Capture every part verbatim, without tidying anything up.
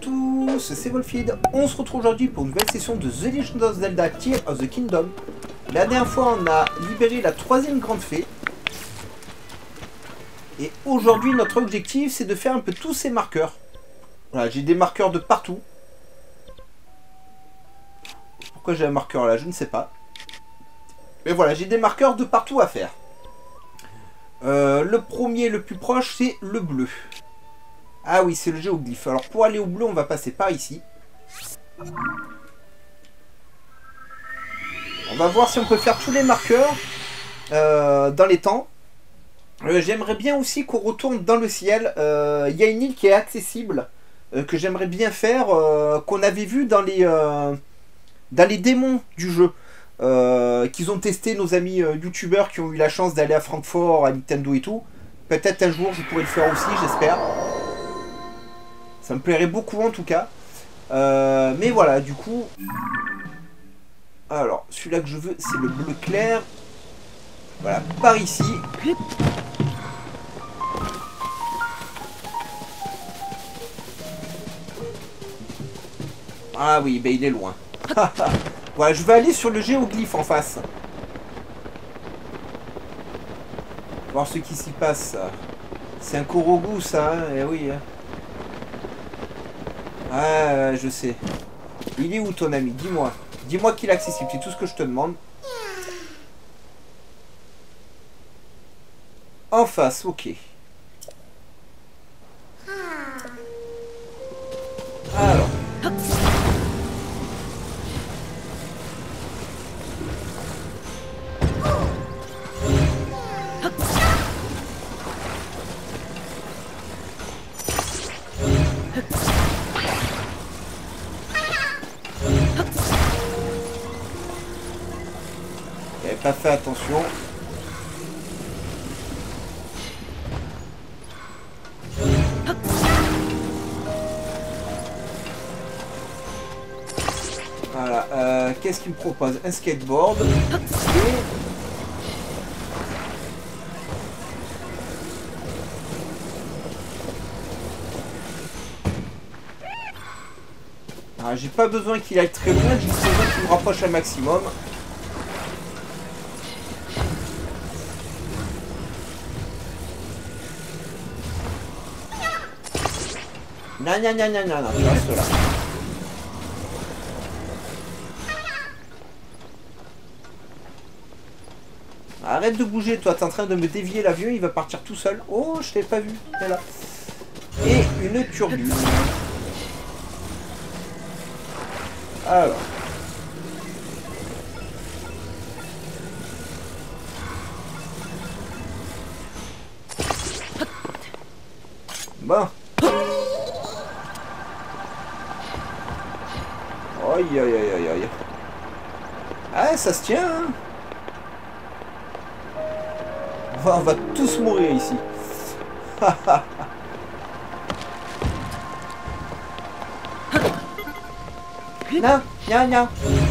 tous, c'est Wolfid. On se retrouve aujourd'hui pour une nouvelle session de The Legend of Zelda Tears of the Kingdom. La dernière fois, on a libéré la troisième grande fée. Et aujourd'hui, notre objectif, c'est de faire un peu tous ces marqueurs. Voilà, j'ai des marqueurs de partout. Pourquoi j'ai un marqueur là, je ne sais pas. Mais voilà, j'ai des marqueurs de partout à faire. Euh, le premier, le plus proche, c'est le bleu. Ah oui, c'est le géoglyphe. Alors pour aller au bleu, on va passer par ici. On va voir si on peut faire tous les marqueurs euh, dans les temps. Euh, J'aimerais bien aussi qu'on retourne dans le ciel. Il euh, y a une île qui est accessible, euh, que j'aimerais bien faire, euh, qu'on avait vu dans les, euh, dans les démons du jeu. Euh, qu'ils ont testé nos amis euh, youtubeurs qui ont eu la chance d'aller à Francfort, à Nintendo et tout. Peut-être un jour je pourrais le faire aussi, j'espère. Ça me plairait beaucoup en tout cas. Euh, mais voilà, du coup... Alors, celui-là que je veux, c'est le bleu clair. Voilà, par ici. Ah oui, ben il est loin. Voilà, je vais aller sur le géoglyphe en face. Voir ce qui s'y passe. C'est un Korogu ça, hein, eh oui. Hein. Ah, je sais. Il est où ton ami? Dis-moi. Dis-moi qu'il est accessible, c'est tout ce que je te demande. En face, ok. Alors. J'avais pas fait attention. Voilà, euh, qu'est-ce qu'il me propose? Un skateboard. Et... Ah, j'ai pas besoin qu'il aille très loin, j'ai juste besoin qu'il me rapproche un maximum. Non, non, non, non, non, non, tu restes là. Arrête de bouger, toi, t'es en train de me dévier l'avion, il va partir tout seul. Oh, je t'ai pas vu, là. Et une turbine. Alors. Bon. Aïe, aïe, aïe, aïe, aïe. Ah, ça se tient, hein. On va tous mourir ici. Non, non, non.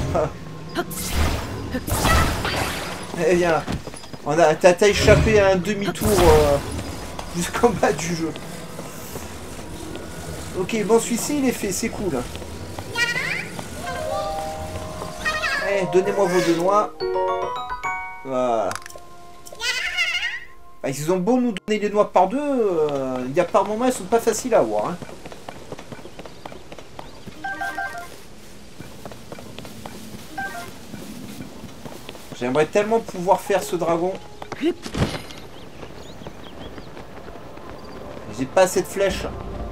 Eh bien, on a, t'as échappé à un demi-tour euh, jusqu'en bas du jeu. Ok, bon, celui-ci il est fait, c'est cool. Eh, donnez-moi vos deux noix. Voilà. Ah, ils ont beau nous donner les noix par deux, euh, il y a par moments, elles sont pas faciles à avoir. Hein. J'aimerais tellement pouvoir faire ce dragon. J'ai pas assez de flèches.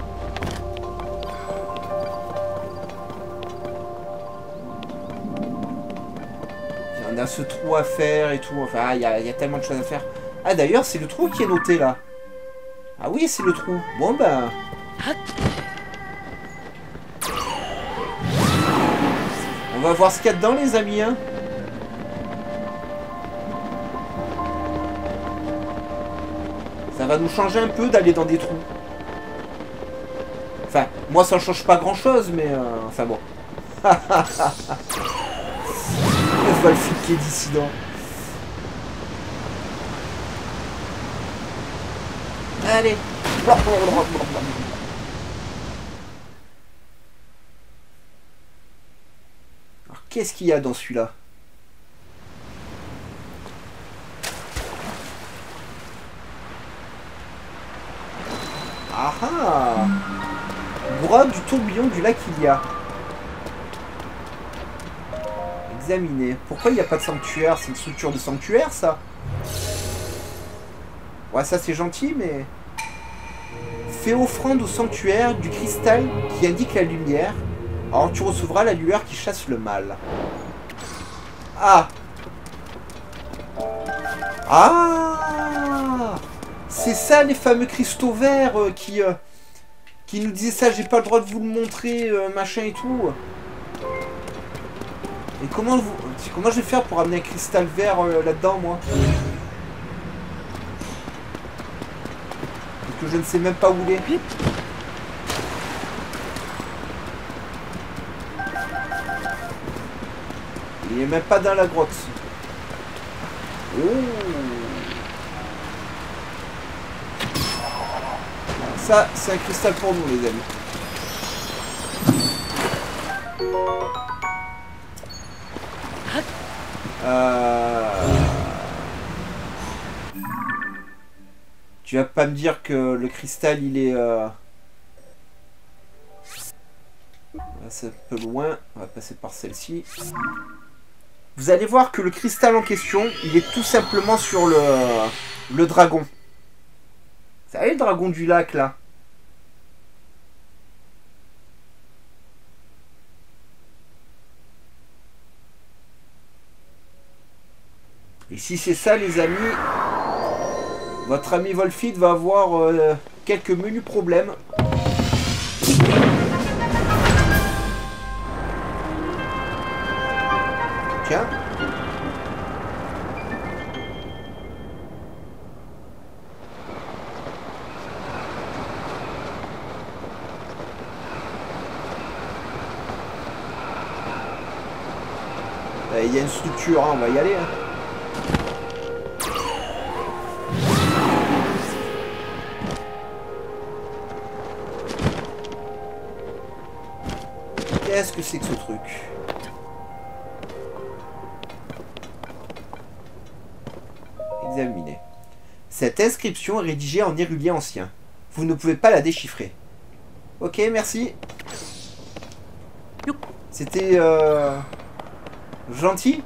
On a ce trou à faire et tout. Enfin, il y, y a tellement de choses à faire. Ah d'ailleurs, c'est le trou qui est noté là. Ah oui, c'est le trou. Bon ben... On va voir ce qu'il y a dedans les amis. Hein. Ça va nous changer un peu d'aller dans des trous. Enfin, moi ça ne change pas grand chose, mais... Euh, enfin bon. Le Wolfid qui est dissident. Allez. qu'est-ce qu'il y a dans celui-là? Ah ah! Grotte du tourbillon du lac Ilia. Examiner. Pourquoi il n'y a pas de sanctuaire? C'est une structure de sanctuaire, ça? Ouais, ça c'est gentil, mais... Fais offrande au sanctuaire du cristal qui indique la lumière. Alors tu recevras la lueur qui chasse le mal. Ah! Ah! C'est ça les fameux cristaux verts euh, qui... Euh, qui nous disaient ça, j'ai pas le droit de vous le montrer, euh, machin et tout. Et comment vous... Comment je vais faire pour amener un cristal vert euh, là-dedans, moi? Parce que je ne sais même pas où il est. Il est même pas dans la grotte. Oh! Ça, c'est un cristal pour nous, les amis. Euh... Tu vas pas me dire que le cristal, il est... Euh... C'est un peu loin. On va passer par celle-ci. Vous allez voir que le cristal en question, il est tout simplement sur le, le dragon. Vous savez, le dragon du lac, là? Et si c'est ça, les amis, votre ami Wolfid va avoir euh, quelques menus problèmes. Tiens. Il y a une structure, hein, on va y aller. Hein. Qu'est-ce que c'est que ce truc? Examiner. Cette inscription est rédigée en érudit ancien. Vous ne pouvez pas la déchiffrer. Ok, merci. C'était euh, gentil.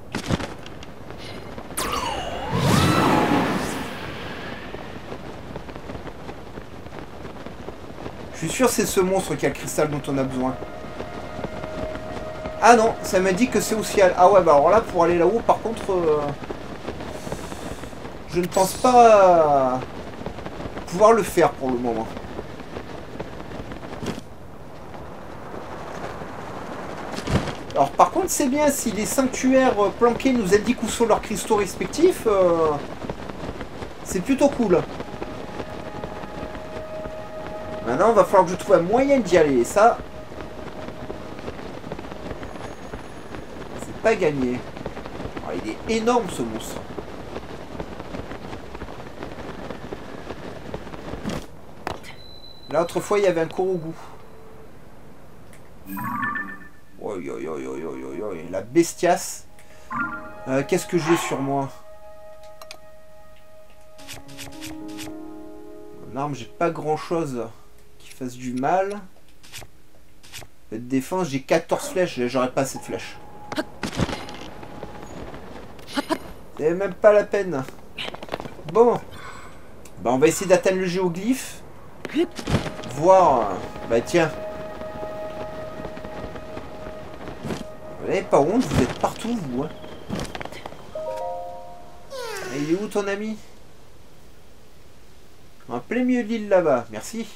Je suis sûr que c'est ce monstre qui a le cristal dont on a besoin. Ah non, ça m'a dit que c'est au ciel. Ah ouais, bah alors là, pour aller là-haut, par contre... Euh, je ne pense pas pouvoir le faire pour le moment. Alors par contre, c'est bien, si les sanctuaires planqués nous indiquent où sont leurs cristaux respectifs, euh, c'est plutôt cool. Maintenant, il va falloir que je trouve un moyen d'y aller. Et ça, c'est pas gagné. Alors, il est énorme, ce monstre. Là, autrefois, il y avait un Korogu. Oi, oi, oi, oi, oi, oi, la bestiace. Euh, Qu'est-ce que j'ai sur moi? En arme, j'ai pas grand-chose qui fasse du mal. De défense, j'ai quatorze flèches. J'aurais pas assez de flèches. C'est même pas la peine. Bon. Bah, on va essayer d'atteindre le géoglyphe. Voir... Bah tiens. Vous n'avez pas honte, vous êtes partout, vous. Hein. Et il est où ton ami? En plein milieu de l'île là-bas, merci.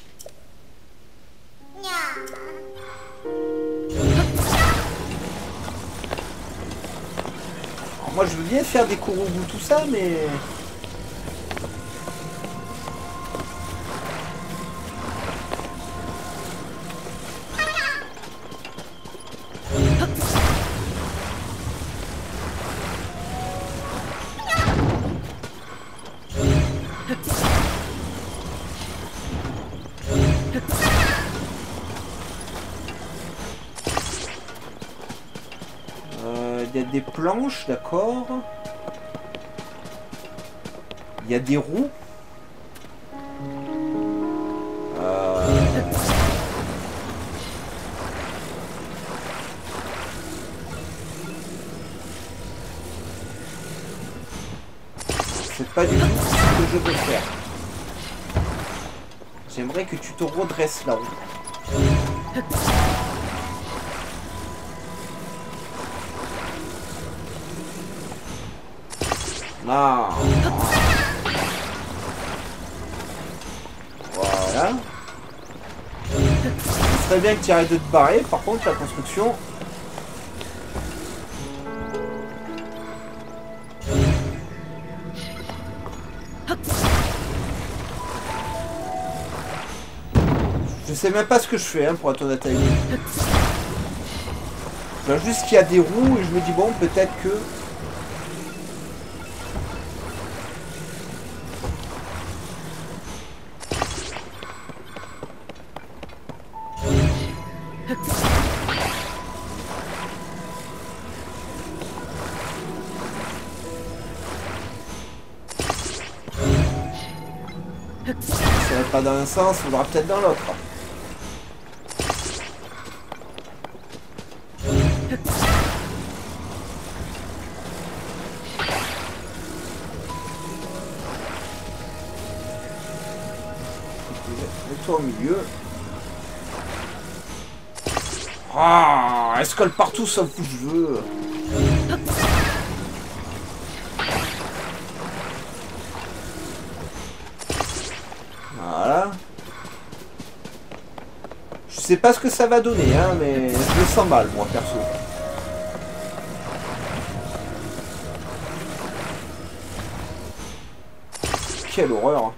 Alors moi je veux bien faire des Korogu tout ça, mais... y a des planches, d'accord. Il y a des roues. Euh... C'est pas du tout ce que je veux faire. J'aimerais que tu te redresses là-haut. Non. Voilà. Ce serait bien que tu arrêtes de te barrer. Par contre, la construction... Je sais même pas ce que je fais, hein, pour être honnête avec vous. Je vois juste qu'il y a des roues et je me dis, bon, peut-être que... Ça va pas dans un sens, il faudra peut-être dans l'autre. Mets-toi au milieu. Ah, elle se colle partout sauf où je veux. Voilà. Je sais pas ce que ça va donner, hein, mais je le sens mal, moi, perso. Quelle horreur.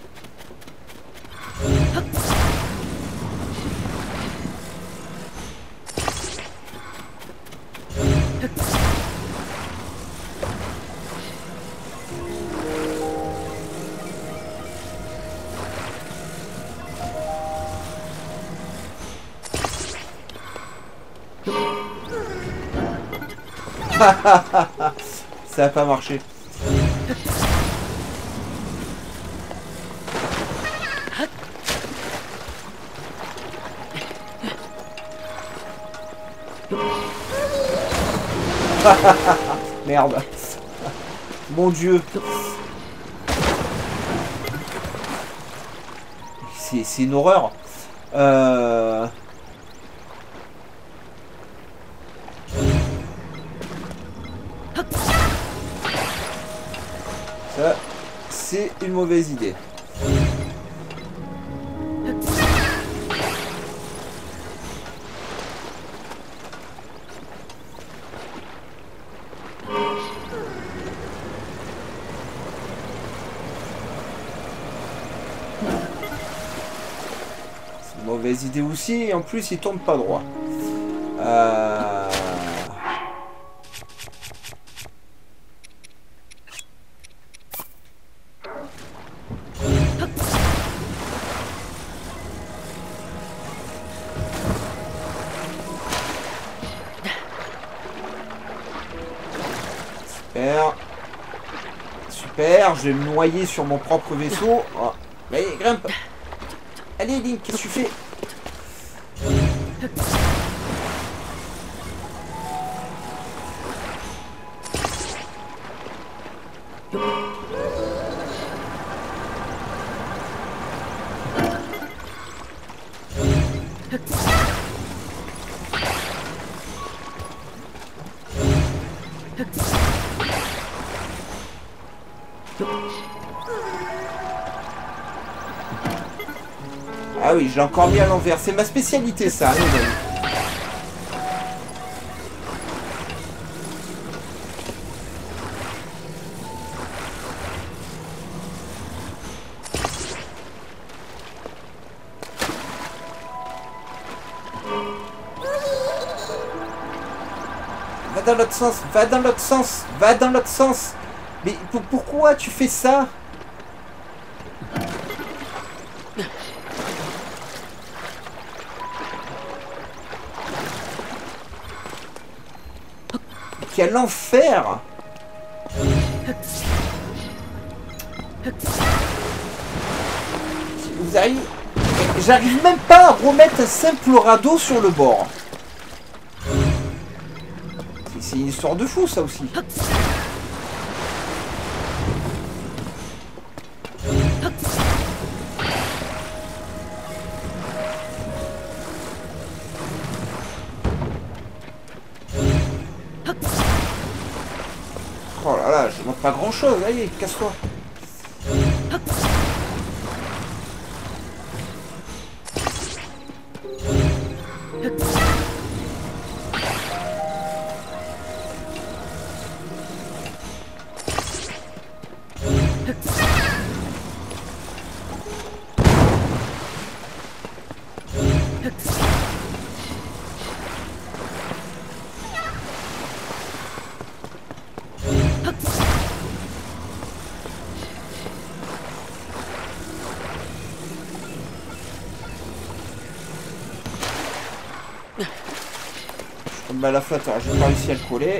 Ça a pas marché. Merde. Mon Dieu. C'est une horreur. Euh... Ça, c'est une mauvaise idée. C'est une mauvaise idée aussi, et en plus il tourne pas droit. Euh... Super. Super, je vais me noyer sur mon propre vaisseau. Oh. Allez, grimpe. Allez, Link, qu'est-ce que tu fais? Ah oui, je l'ai encore mis à l'envers. C'est ma spécialité, ça, les amis. Va dans l'autre sens, va dans l'autre sens, va dans l'autre sens. Mais pourquoi tu fais ça? Quel enfer! Vous arrivez... J'arrive même pas à remettre un simple radeau sur le bord. C'est une histoire de fou, ça aussi. Oh là là, je ne montre pas grand chose. Allez, casse-toi. Bah la flotte, alors j'ai pas réussi à le coller.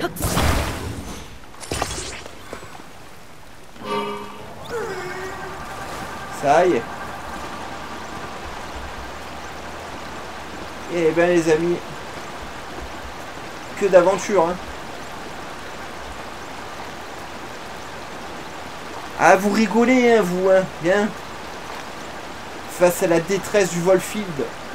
Ça y est. Eh ben les amis, que d'aventure, hein. Ah vous rigolez, hein, vous, hein, bien. Face à la détresse du Volfield.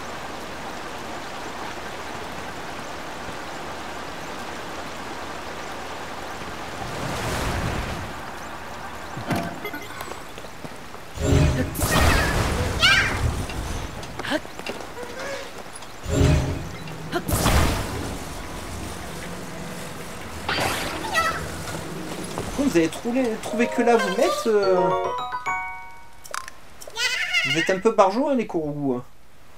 Vous avez trouvé, trouvé que là vous mettre euh... Vous êtes un peu barjot, hein, les Kourou, hein.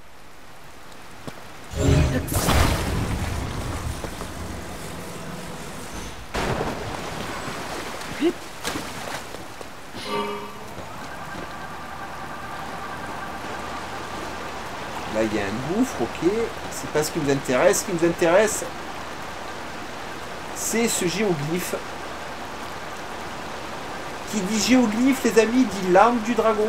Là il y a un gouffre, ok. C'est pas ce qui nous intéresse. Ce qui nous intéresse, c'est ce géoglyphe. Qui dit géoglyphe, les amis, dit l'arme du dragon.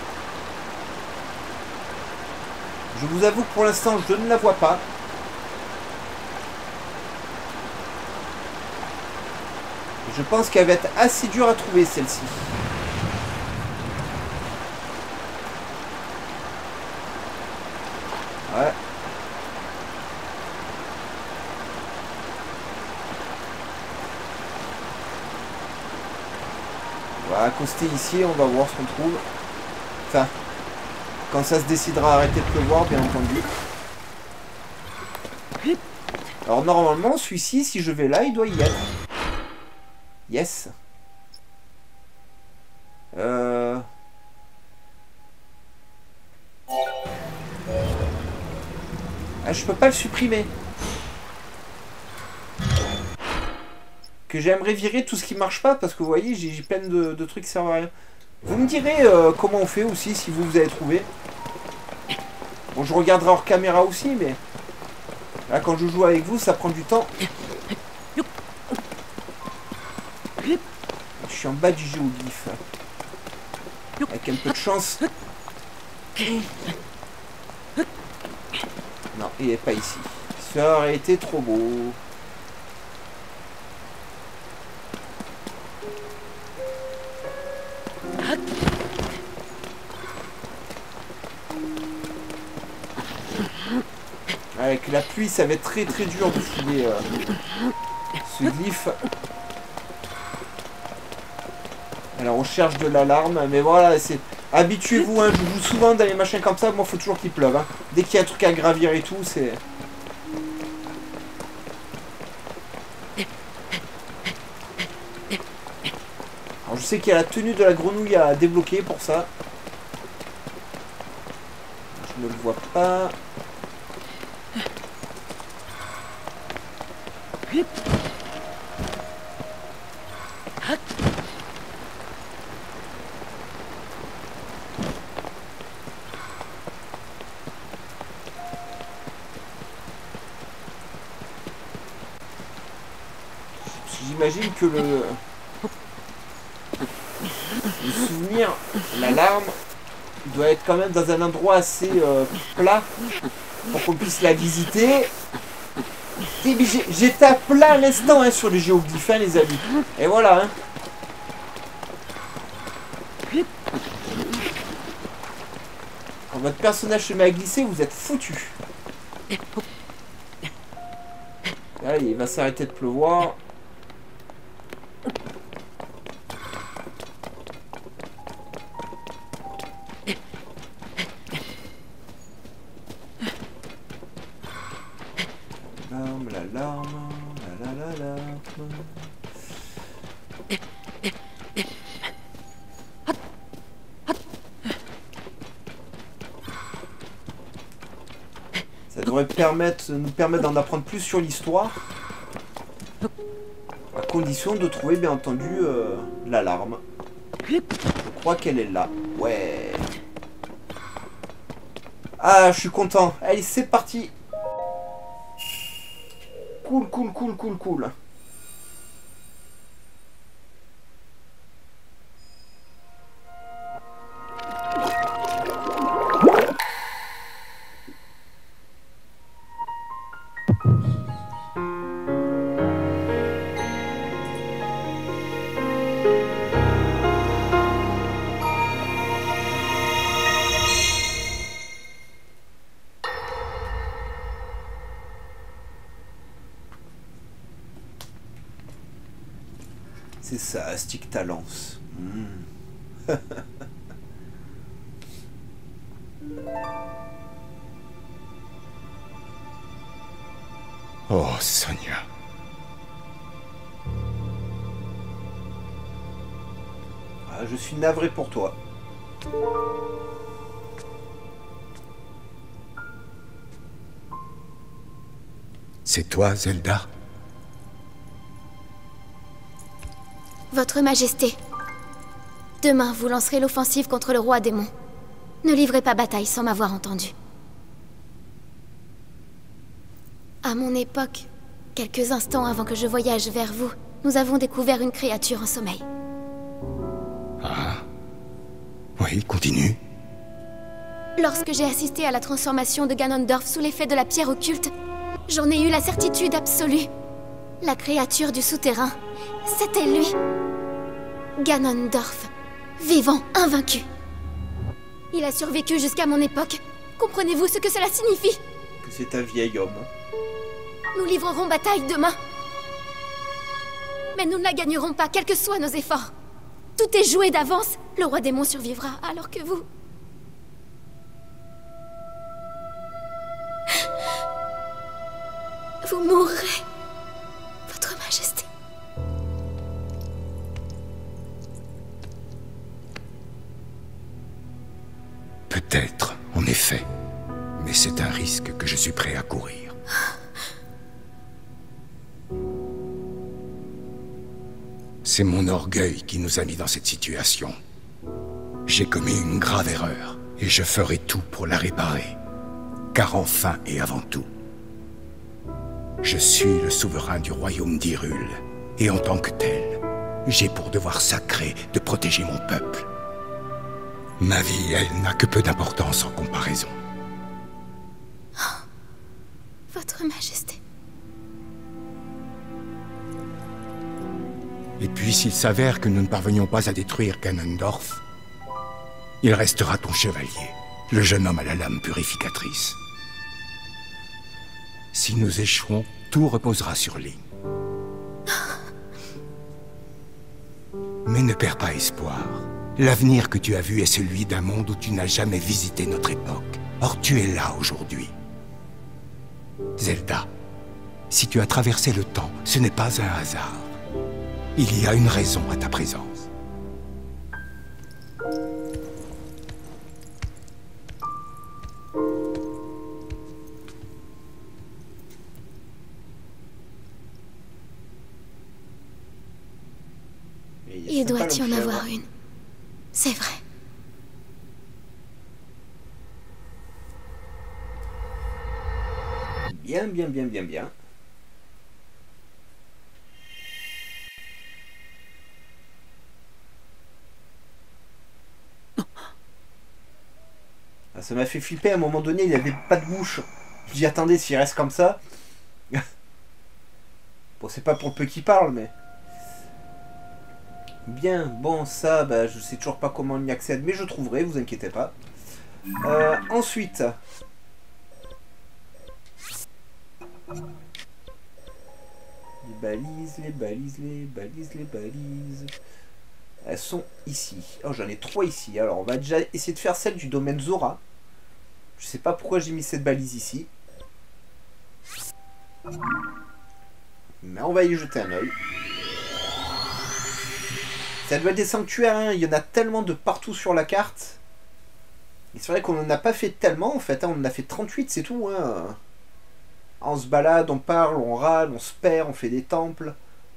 Je vous avoue que pour l'instant, je ne la vois pas. Je pense qu'elle va être assez dure à trouver, celle-ci. Ouais. On va accoster ici, on va voir ce qu'on trouve. Enfin, quand ça se décidera à arrêter de pleuvoir, bien entendu. Alors normalement, celui-ci, si je vais là, il doit y être. Yes. Euh... Ah, je peux pas le supprimer. Que j'aimerais virer tout ce qui marche pas, parce que vous voyez, j'ai plein de, de trucs qui servent à rien. Vous me direz euh, comment on fait aussi, si vous, vous avez trouvé. Bon, je regarderai hors caméra aussi, mais... Là, quand je joue avec vous, ça prend du temps. Je suis en bas du géoglyphe. Avec un peu de chance. Non, il n'est pas ici. Ça aurait été trop beau. Avec la pluie, ça va être très très dur de fouiller euh, ce glyphe. Alors on cherche de l'alarme, mais voilà, c'est... Habituez-vous, hein, je joue souvent dans les machins comme ça, moi faut toujours qu'il pleuve. Hein. Dès qu'il y a un truc à gravir et tout, c'est... Alors je sais qu'il y a la tenue de la grenouille à débloquer pour ça. Je ne le vois pas. j'imagine que le... le souvenir, l'alarme, doit être quand même dans un endroit assez euh, plat pour qu'on puisse la visiter. J'étais à plat à l'instant hein, sur le géoglyphe, hein, les amis. Et voilà. Hein. Quand votre personnage se met à glisser, vous êtes foutu. Allez, il va s'arrêter de pleuvoir. L'alarme, l'alarme, la la la la. Ça devrait permettre, nous permettre d'en apprendre plus sur l'histoire. À condition de trouver bien entendu euh, l'alarme. Je crois qu'elle est là. Ouais. Ah, je suis content. Allez, c'est parti. Cool, cool, cool, cool, cool. C'est ça, Stick Talence. Mmh. Oh, Sonia. Ah, je suis navré pour toi. C'est toi, Zelda? Votre Majesté, demain vous lancerez l'offensive contre le roi démon. Ne livrez pas bataille sans m'avoir entendu. À mon époque, quelques instants avant que je voyage vers vous, nous avons découvert une créature en sommeil. Ah. Oui, continue. Lorsque j'ai assisté à la transformation de Ganondorf sous l'effet de la pierre occulte, j'en ai eu la certitude absolue. La créature du souterrain, c'était lui. Ganondorf, vivant, invaincu. Il a survécu jusqu'à mon époque. Comprenez-vous ce que cela signifie? Que c'est un vieil homme. Nous livrerons bataille demain. Mais nous ne la gagnerons pas, quels que soient nos efforts. Tout est joué d'avance. Le roi démon survivra, alors que vous... Vous mourrez, Votre Majesté. Peut-être, en effet. Mais c'est un risque que je suis prêt à courir. C'est mon orgueil qui nous a mis dans cette situation. J'ai commis une grave erreur, et je ferai tout pour la réparer. Car enfin et avant tout, je suis le souverain du royaume d'Hyrule, et en tant que tel, j'ai pour devoir sacré de protéger mon peuple. Ma vie, elle, n'a que peu d'importance en comparaison. Oh, Votre Majesté. Et puis, s'il s'avère que nous ne parvenions pas à détruire Ganondorf, il restera ton chevalier, le jeune homme à la lame purificatrice. Si nous échouons, tout reposera sur Link. Mais ne perds pas espoir. L'avenir que tu as vu est celui d'un monde où tu n'as jamais visité notre époque. Or, tu es là aujourd'hui. Zelda, si tu as traversé le temps, ce n'est pas un hasard. Il y a une raison à ta présence. Il doit y en avoir une. C'est vrai. Bien, bien, bien, bien, bien. Ça m'a fait flipper, à un moment donné, il avait pas de bouche. Je dis, attendez, s'il reste comme ça... Bon, c'est pas pour le peu qu'il parle, mais... Bien, bon, ça, bah, je sais toujours pas comment on y accède, mais je trouverai, vous inquiétez pas. Euh, ensuite... Les balises, les balises, les balises, les balises... Elles sont ici. Oh, j'en ai trois ici. Alors, on va déjà essayer de faire celle du domaine Zora. Je sais pas pourquoi j'ai mis cette balise ici. Mais on va y jeter un oeil. Ça doit être des sanctuaires, hein. Il y en a tellement de partout sur la carte. Et c'est vrai qu'on n'en a pas fait tellement, en fait. Hein. On en a fait trente-huit, c'est tout. Hein. On se balade, on parle, on râle, on se perd, on fait des temples.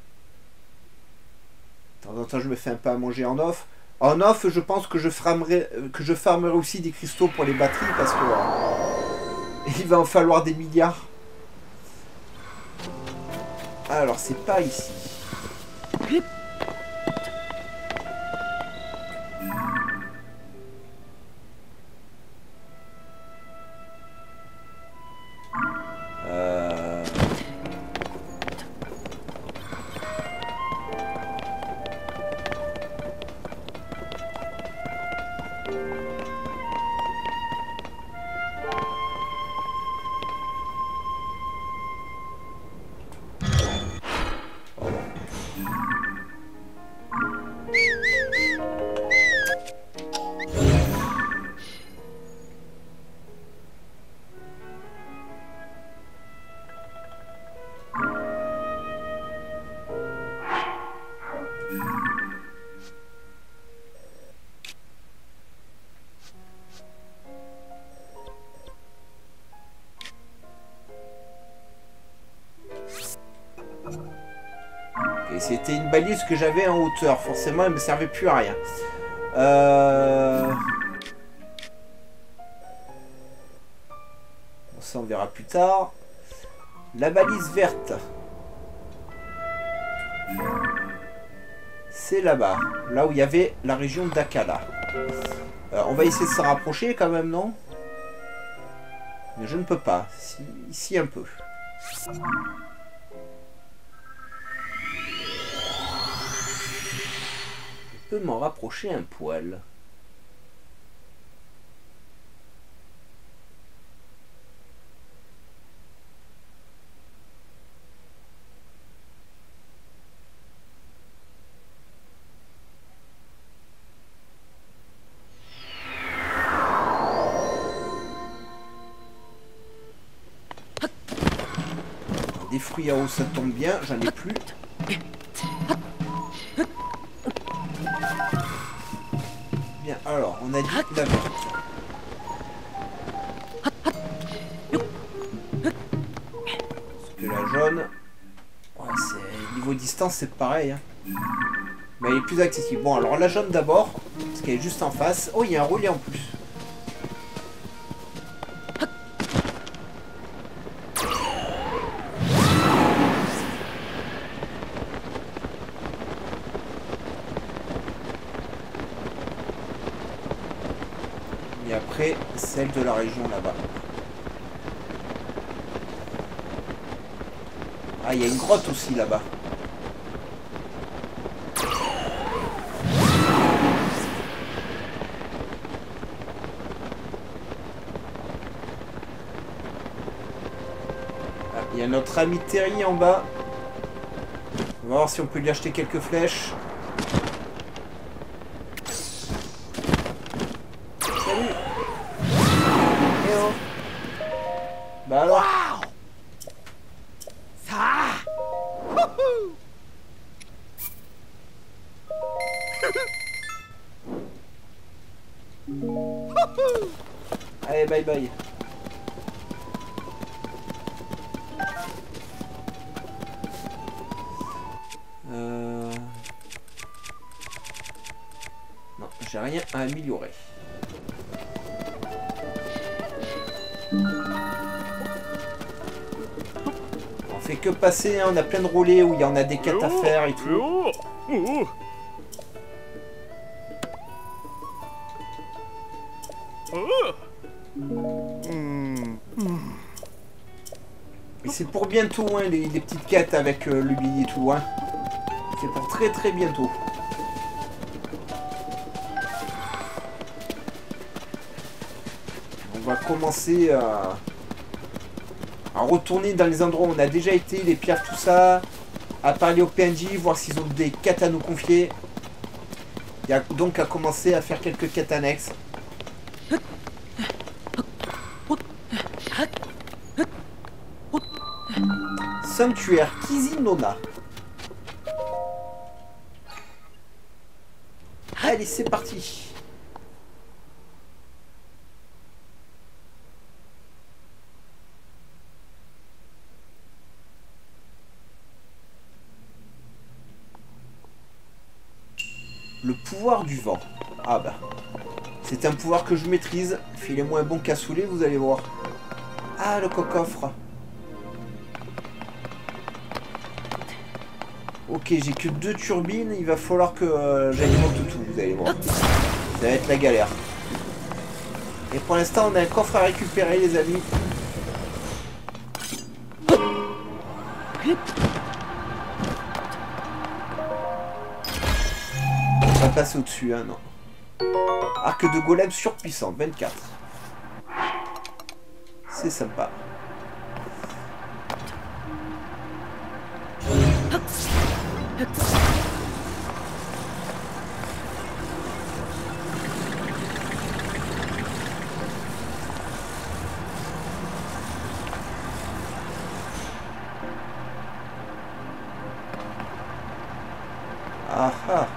De temps en temps, je me fais un peu à manger en off. En off, je pense que je farmerai, que je farmerai aussi des cristaux pour les batteries parce que euh, il va en falloir des milliards. Alors, c'est pas ici. Euh... C'était une balise que j'avais en hauteur. Forcément, elle ne me servait plus à rien. Euh... Bon, ça, on verra plus tard. La balise verte. C'est là-bas. Là où il y avait la région d'Akala. Euh, on va essayer de s'en rapprocher quand même, non? Mais je ne peux pas. Si, ici un peu. Je peux m'en rapprocher un poil. Des fruits à eau, ça tombe bien, j'en ai plus. Bien, alors, on a dit la verte. Parce que la jaune... Ouais, c'est... Niveau distance, c'est pareil. Hein. Mais elle est plus accessible. Bon, alors la jaune d'abord, parce qu'elle est juste en face. Oh, il y a un relais en plus. Et après, celle de la région là-bas. Ah, il y a une grotte aussi là-bas. Ah, il y a notre ami Terry en bas. On va voir si on peut lui acheter quelques flèches. Salut. Eh oh. Bah alors. Allez, bye bye. Euh... Non, j'ai rien à améliorer. On fait que passer, hein, on a plein de relais où il y en a des quêtes à faire et tout. Et c'est pour bientôt, hein, les, les petites quêtes avec euh, l'Ubi et tout, hein. C'est pour très très bientôt. On va commencer à, à retourner dans les endroits où on a déjà été, les pierres, tout ça. À parler au P N J, voir s'ils ont des quêtes à nous confier. Il y a donc à commencer à faire quelques quêtes annexes. Sanctuaire Kizinona. Allez, c'est parti. Le pouvoir du vent. Ah bah. C'est un pouvoir que je maîtrise. Il est moins bon qu'à saouler, vous allez voir. Ah, le coffre. Ok, j'ai que deux turbines. Il va falloir que euh, j'alimente tout, vous allez voir. Ça va être la galère. Et pour l'instant, on a un coffre à récupérer, les amis. On va passer au-dessus, hein, non. Arc de golem surpuissant, vingt-quatre. C'est sympa. Ah ah.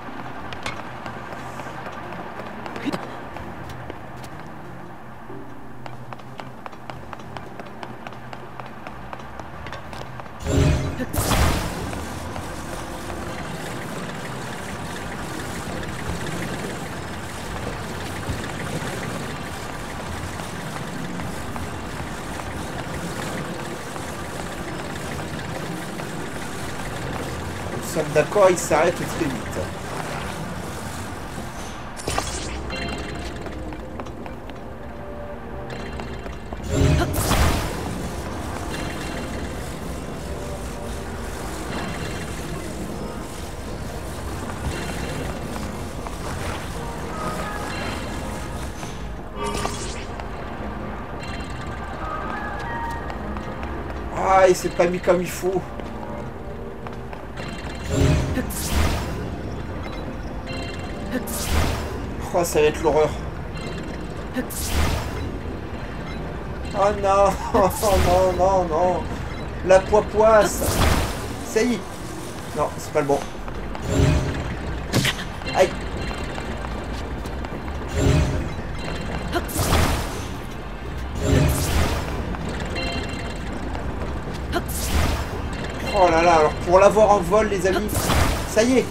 Nous sommes d'accord, il s'arrête très vite. Ah, il s'est pas mis comme il faut. Oh, ça va être l'horreur. Oh non, oh non, non, non. La poipoisse. Ça y est. Non, c'est pas le bon. Aïe. Oh là là, alors pour l'avoir en vol, les amis, ça y est.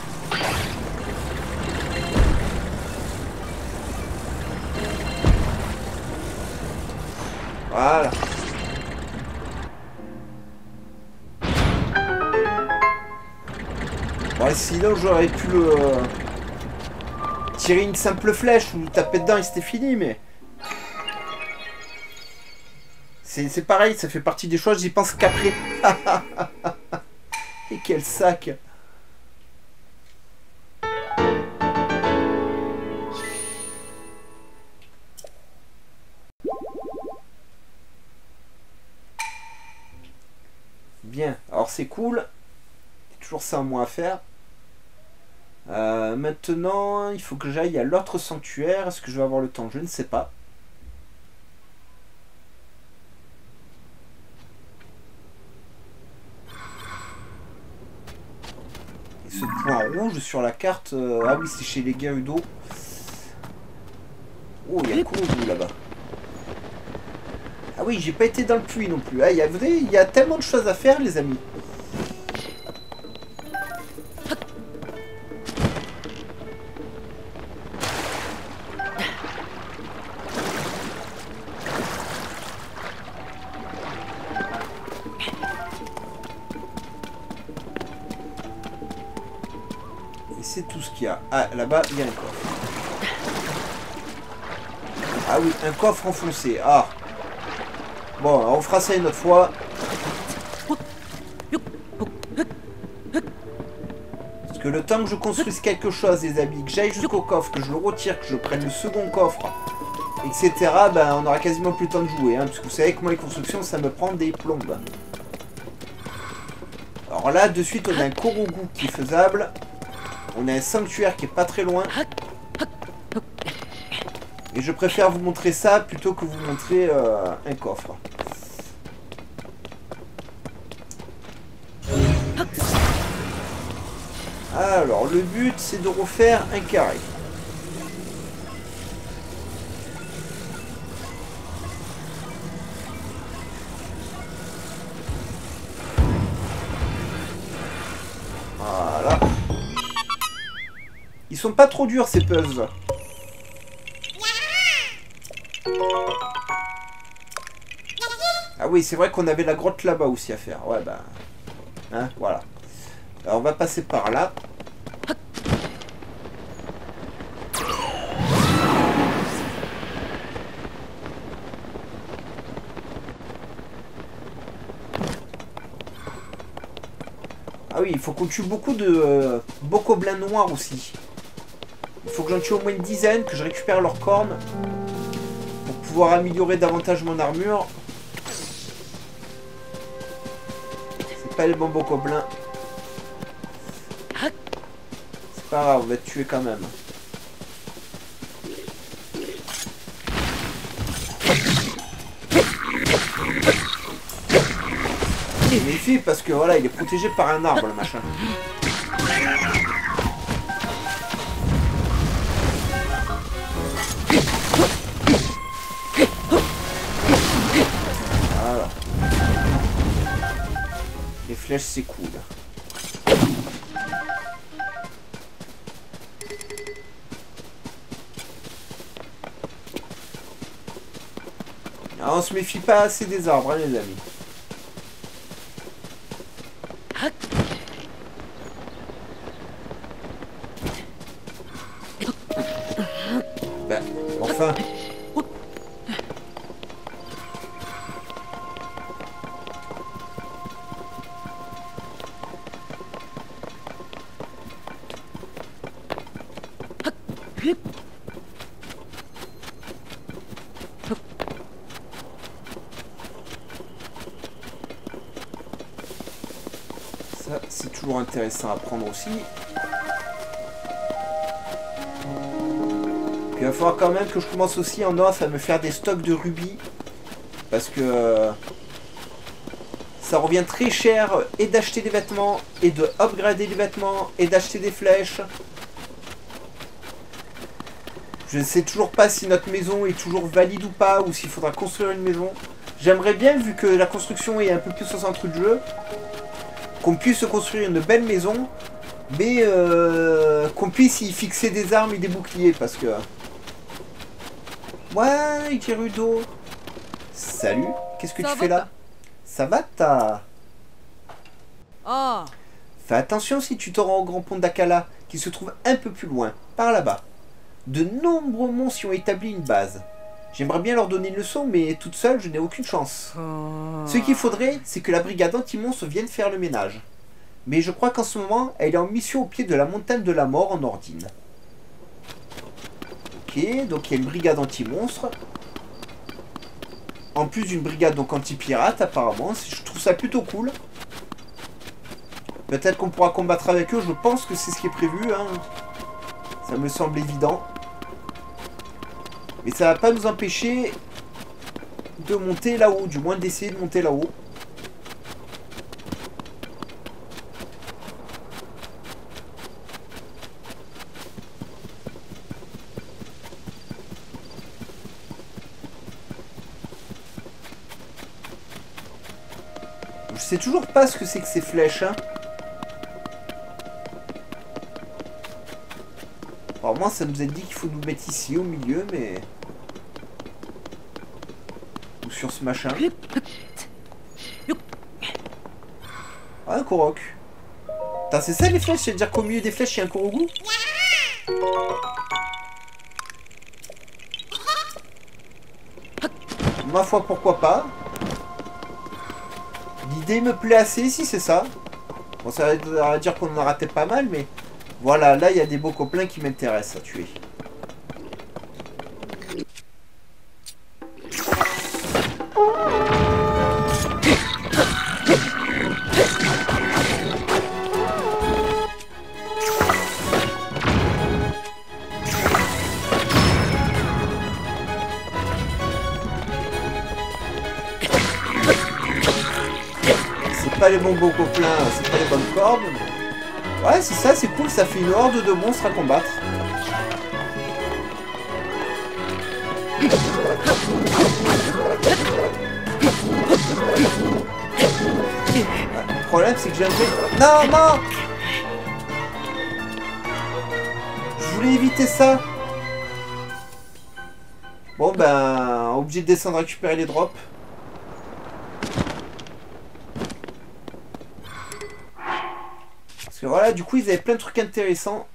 Voilà. Bon, sinon j'aurais pu le euh, tirer une simple flèche ou taper dedans et c'était fini, mais c'est pareil, ça fait partie des choses, j'y pense qu'après. Et quel sac. Bien, alors c'est cool. Il y a toujours ça en moins à faire. Euh, maintenant, il faut que j'aille à l'autre sanctuaire. Est-ce que je vais avoir le temps? Je ne sais pas. Et ce point rouge sur la carte... Euh, ah oui, c'est chez les Gerudo. Oh, il y a Kourou là-bas. Ah oui, j'ai pas été dans le puits non plus. Ah, il y a, il y a tellement de choses à faire, les amis. Et c'est tout ce qu'il y a. Ah, là-bas, il y a un coffre. Ah oui, un coffre enfoncé. Ah. Bon, on fera ça une autre fois. Parce que le temps que je construise quelque chose, les amis, que j'aille jusqu'au coffre, que je le retire, que je prenne le second coffre, et cetera, ben on aura quasiment plus le temps de jouer. Hein, parce que vous savez que moi, les constructions, ça me prend des plombes. Alors là, de suite, on a un Korogu qui est faisable. On a un sanctuaire qui est pas très loin. Et je préfère vous montrer ça plutôt que vous montrer euh, un coffre. Alors, le but, c'est de refaire un carré. Voilà. Ils sont pas trop durs, ces puzzles. Ah oui, c'est vrai qu'on avait la grotte là-bas aussi à faire. Ouais, bah... Hein, voilà. Alors, on va passer par là. Ah oui, il faut qu'on tue beaucoup de euh, bokoblins noirs aussi. Il faut que j'en tue au moins une dizaine, que je récupère leurs cornes. Pour pouvoir améliorer davantage mon armure. C'est pas les bons bokoblins. C'est pas grave, on va te tuer quand même. Méfie parce que voilà, il est protégé par un arbre le machin. Voilà. Les flèches c'est cool. Ah, on se méfie pas assez des arbres, hein, les amis. Ben, enfin. Ça, c'est toujours intéressant à prendre aussi. Puis il va falloir quand même que je commence aussi en off à me faire des stocks de rubis. Parce que euh, ça revient très cher et d'acheter des vêtements, et de upgrader des vêtements, et d'acheter des flèches. Je ne sais toujours pas si notre maison est toujours valide ou pas, ou s'il faudra construire une maison. J'aimerais bien, vu que la construction est un peu plus au centre du jeu, qu'on puisse construire une belle maison, mais euh, qu'on puisse y fixer des armes et des boucliers, parce que... Ouais, Gerudo. Salut, qu'est-ce que Ça tu va, fais là? ta- Ça va, ta... Ah, Fais attention si tu te rends au grand pont d'Akala, qui se trouve un peu plus loin, par là-bas. De nombreux monstres y ont établi une base. J'aimerais bien leur donner une leçon, mais toute seule, je n'ai aucune chance. Ce qu'il faudrait, c'est que la brigade anti-monstre vienne faire le ménage. Mais je crois qu'en ce moment, elle est en mission au pied de la montagne de la mort en Nordine. Ok, donc il y a une brigade anti-monstre. En plus d'une brigade donc anti-pirate, apparemment. Je trouve ça plutôt cool. Peut-être qu'on pourra combattre avec eux, je pense que c'est ce qui est prévu. Hein. Ça me semble évident. Mais ça va pas nous empêcher de monter là-haut, du moins d'essayer de monter là-haut. Je sais toujours pas ce que c'est que ces flèches, hein. Alors moi ça nous a dit qu'il faut nous mettre ici au milieu, mais... Ou sur ce machin. Ah, un Korok. Putain, c'est ça les flèches? C'est-à-dire qu'au milieu des flèches il y a un Korogu? ma foi, pourquoi pas. L'idée me plaît assez, si c'est ça. Bon, ça va dire qu'on en a raté pas mal, mais... Voilà, là, il y a des beaux copains qui m'intéressent à tuer. Pas les bons beaux copains, c'est pas les bonnes cordes. Mais... Ouais, c'est ça, c'est cool, ça fait une horde de monstres à combattre. Ouais, le problème, c'est que j'aimerais... Non, non! Je voulais éviter ça. Bon, ben, obligé de descendre récupérer les drops. Parce que voilà, du coup, ils avaient plein de trucs intéressants.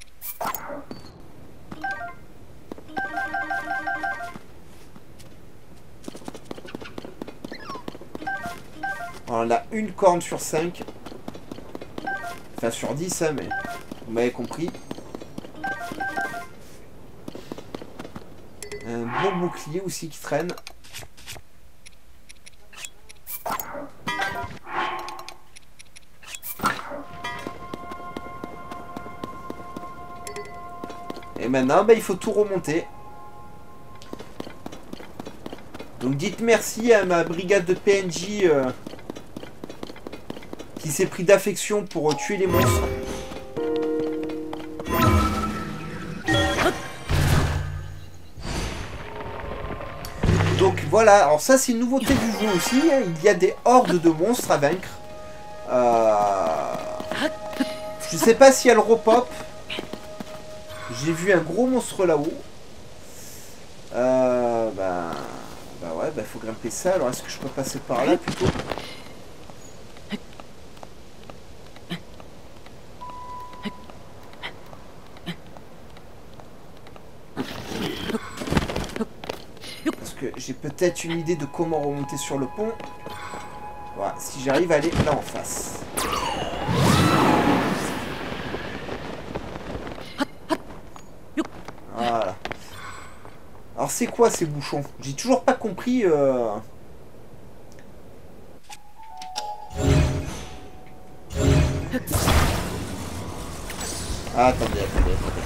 Alors, on a une corne sur cinq. Enfin, sur dix, hein, mais vous m'avez compris. Un bon bouclier aussi qui traîne. Et maintenant, bah, il faut tout remonter. Donc dites merci à ma brigade de P N J euh, qui s'est pris d'affection pour euh, tuer les monstres. Donc voilà, alors ça c'est une nouveauté du jeu aussi, hein. Il y a des hordes de monstres à vaincre. Euh... Je sais pas si elle repop. J'ai vu un gros monstre là-haut. Euh, bah, bah ouais, bah faut grimper ça. Alors est-ce que je peux passer par là plutôt? Parce que j'ai peut-être une idée de comment remonter sur le pont. Voilà, si j'arrive à aller là en face. Voilà. Alors c'est quoi ces bouchons? J'ai toujours pas compris. Euh... Ah, attendez, attendez, attendez.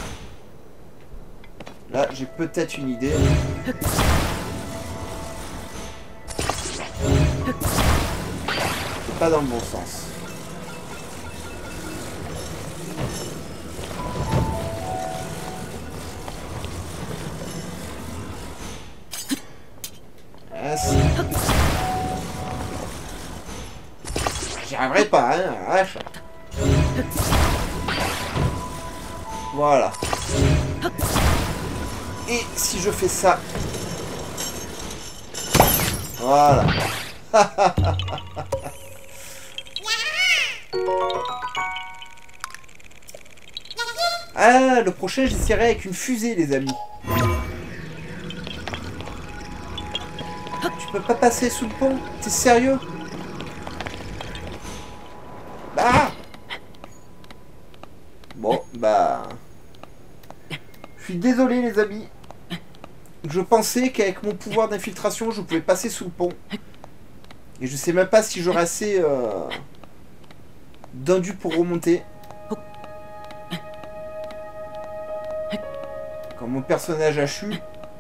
Là, j'ai peut-être une idée. C'est pas dans le bon sens. J'y arriverai pas, hein, vache. Voilà. Et si je fais ça... Voilà. Ah, le prochain, j'essaierai avec une fusée, les amis. Tu peux pas passer sous le pont? T'es sérieux? Bah! Bon, bah... Je suis désolé, les amis. Je pensais qu'avec mon pouvoir d'infiltration, je pouvais passer sous le pont. Et je sais même pas si j'aurais assez... Euh, d'endu pour remonter. Quand mon personnage a chu...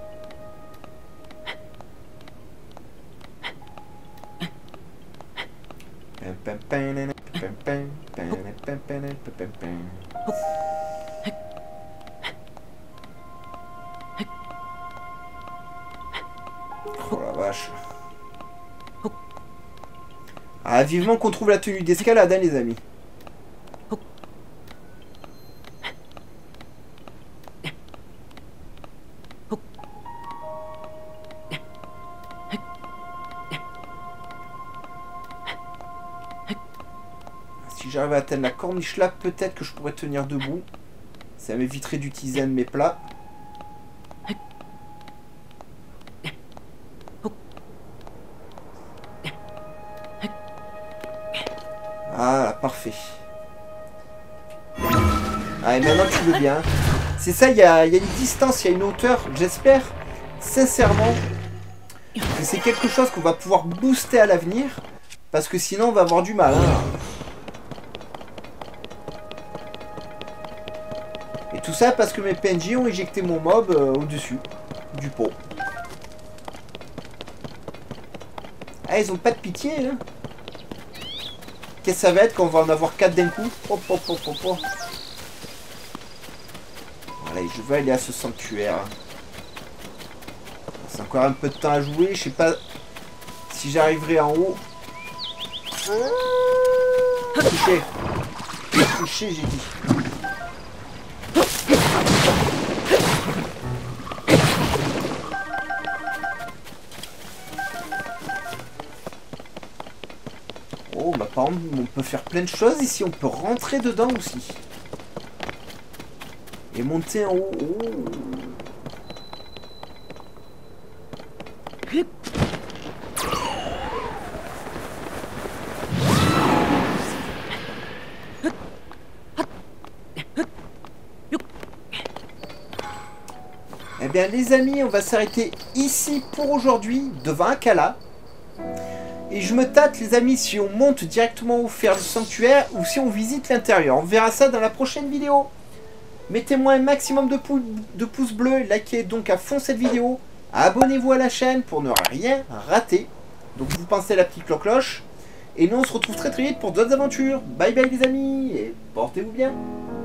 Oh la vache. Ah, vivement qu'on trouve la tenue d'escalade, hein, les amis. Si j'arrive à atteindre la corniche là, peut-être que je pourrais tenir debout. Ça m'éviterait d'utiliser un de mes plats. parfait. Ah, et maintenant tu veux bien. C'est ça, il y a, y a une distance, il y a une hauteur. J'espère, sincèrement, que c'est quelque chose qu'on va pouvoir booster à l'avenir. Parce que sinon, on va avoir du mal. Hein. Et tout ça parce que mes P N J ont éjecté mon mob euh, au-dessus du pot. Ah, ils ont pas de pitié, hein. Qu'est-ce que ça va être quand on va en avoir quatre d'un coup? Hop, hop, hop, hop, hop. Allez, je vais aller à ce sanctuaire. C'est encore un peu de temps à jouer. Je sais pas si j'arriverai en haut. Touché. Touché, j'ai dit. Oh, bah par exemple, on peut faire plein de choses ici. On peut rentrer dedans aussi. Et monter en haut. Oh. Eh bien les amis, on va s'arrêter ici pour aujourd'hui, devant un Akkala. Et je me tâte les amis si on monte directement au faire du sanctuaire ou si on visite l'intérieur. On verra ça dans la prochaine vidéo. Mettez-moi un maximum de, pou de pouces bleus, likez donc à fond cette vidéo. Abonnez-vous à la chaîne pour ne rien rater. Donc vous pensez à la petite cloche. Et nous on se retrouve très très vite pour d'autres aventures. Bye bye les amis et portez-vous bien.